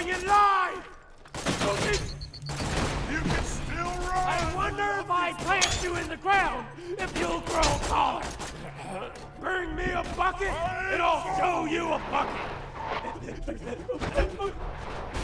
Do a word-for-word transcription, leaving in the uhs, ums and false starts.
doing it live! You can still run! I wonder if I plant you in the ground, if you'll grow taller. Bring me a bucket, and I'll show you a bucket.